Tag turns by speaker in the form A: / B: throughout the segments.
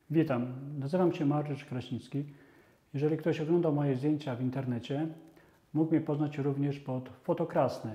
A: Witam, nazywam się Mariusz Kraśnicki. Jeżeli ktoś oglądał moje zdjęcia w internecie, mógł mnie poznać również pod Fotokrasny.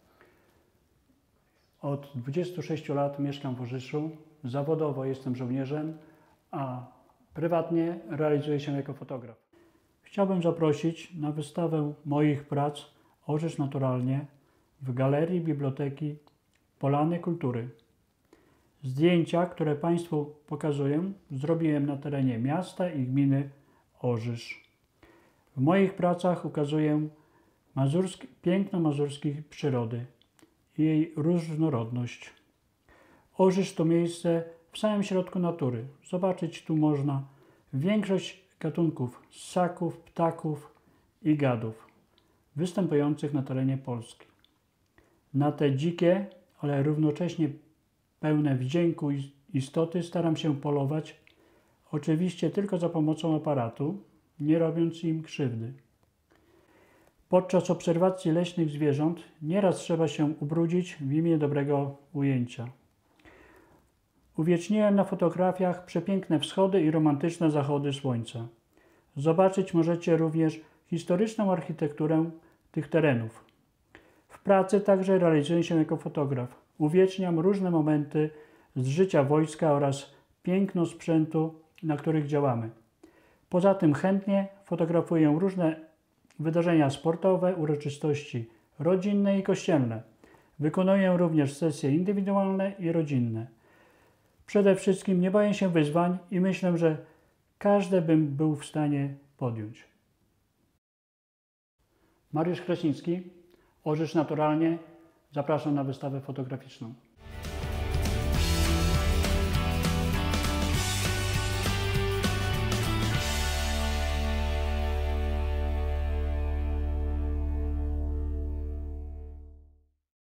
A: Od 26 lat mieszkam w Orzyszu, zawodowo jestem żołnierzem, a prywatnie realizuję się jako fotograf. Chciałbym zaprosić na wystawę moich prac Orzysz Naturalnie w Galerii Biblioteki Polany Kultury. Zdjęcia, które Państwu pokazuję, zrobiłem na terenie miasta i gminy Orzysz. W moich pracach ukazuję piękno mazurskiej przyrody i jej różnorodność. Orzysz to miejsce w samym środku natury. Zobaczyć tu można większość gatunków ssaków, ptaków i gadów występujących na terenie Polski. Na te dzikie, ale równocześnie pełne wdzięku istoty staram się polować, oczywiście tylko za pomocą aparatu, nie robiąc im krzywdy. Podczas obserwacji leśnych zwierząt nieraz trzeba się ubrudzić w imię dobrego ujęcia. Uwieczniłem na fotografiach przepiękne wschody i romantyczne zachody słońca. Zobaczyć możecie również historyczną architekturę tych terenów. W pracy także realizuję się jako fotograf. Uwieczniam różne momenty z życia wojska oraz piękno sprzętu, na których działamy. Poza tym chętnie fotografuję różne wydarzenia sportowe, uroczystości rodzinne i kościelne. Wykonuję również sesje indywidualne i rodzinne. Przede wszystkim nie boję się wyzwań i myślę, że każde bym był w stanie podjąć. Mariusz Kraśnicki, Orzysz Naturalnie. Zapraszam na wystawę fotograficzną.